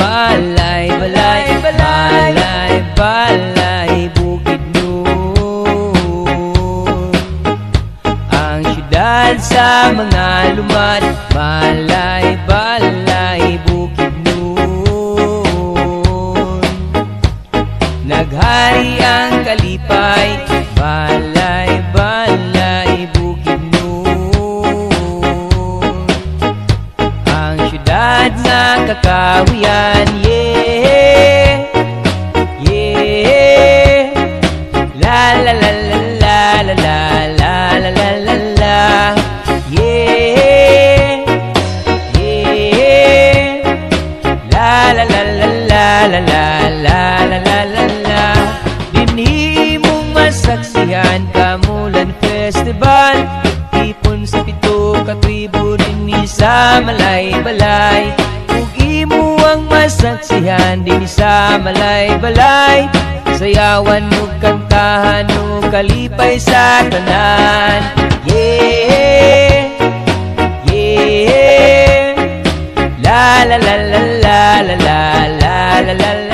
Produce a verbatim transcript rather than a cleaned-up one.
balay, balay, balay, balay, Bukidnon. Ang syudad sa mga lumad, balay, balay, Bukidnon. Naghari ang kalipay, balay, balay, Bukidnon. Ang syudad na kakahuyan, yeah, yeah. La la la la la la la la la la la la, yeah, yeah. La la la la la la la la la la la la. Dinhi mong masaksihan Kamulan Festival, ipon sa pito ka tribo dinhi sa malay-balay. Ug imo ang masaksihan dinhi sa malay-balay, sayawan ug kantahan ug kalipay sa tanan. Yeah, yeah. La la la la la la la la la la.